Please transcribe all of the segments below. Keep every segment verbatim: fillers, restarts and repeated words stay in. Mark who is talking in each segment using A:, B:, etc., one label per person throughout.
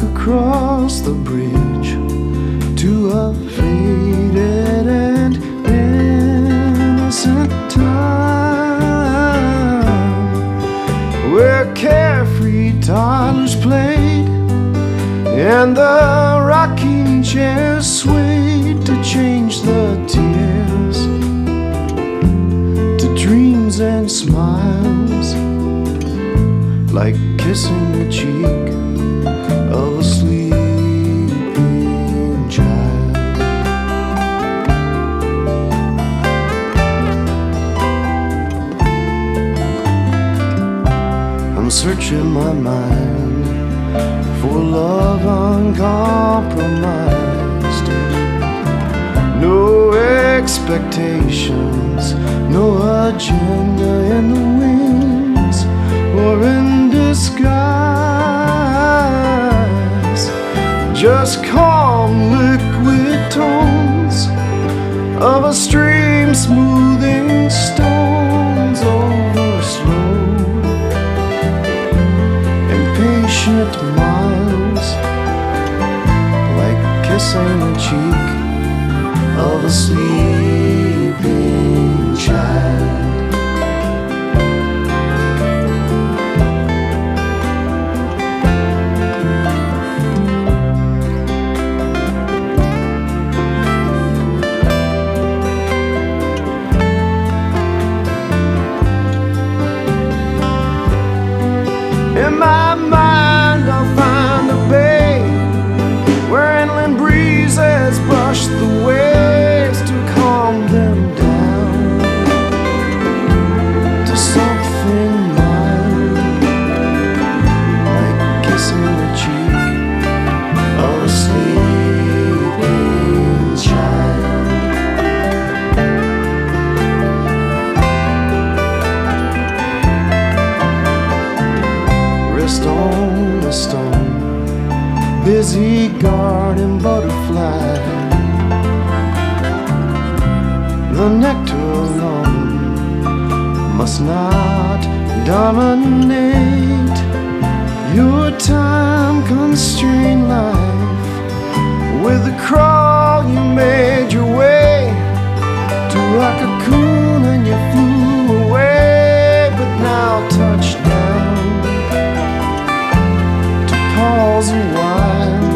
A: across the bridge to a faded and innocent time, where carefree toddlers played and the rocking chairs swayed to change the tears to dreams and smiles, like kissing the cheek of a sleeping child. I'm searching my mind for love uncompromised. No expectations, no agenda in the wings or in disguise. Just calm liquid tones of a stream smoothing stones over slow and patient miles, like kissing the cheek of a sleeping child. In my mind I'll find a bay where inland breezes brush the waves to calm them down to something mild, like kissing the cheek of a sleeping child. Rest on the stone, busy guarding butterfly. The nectar alone must not dominate your time-constrained life. With a crawl you made your way to a cocoon and you flew away, but now touchdown to pause a while,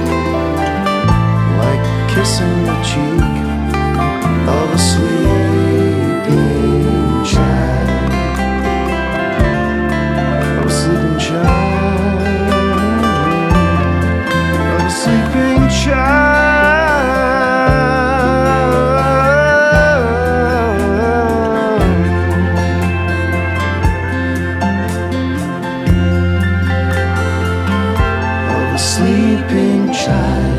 A: like kissing the cheek of a sleeping child, of a sleeping child, of a sleeping child, of a sleeping child.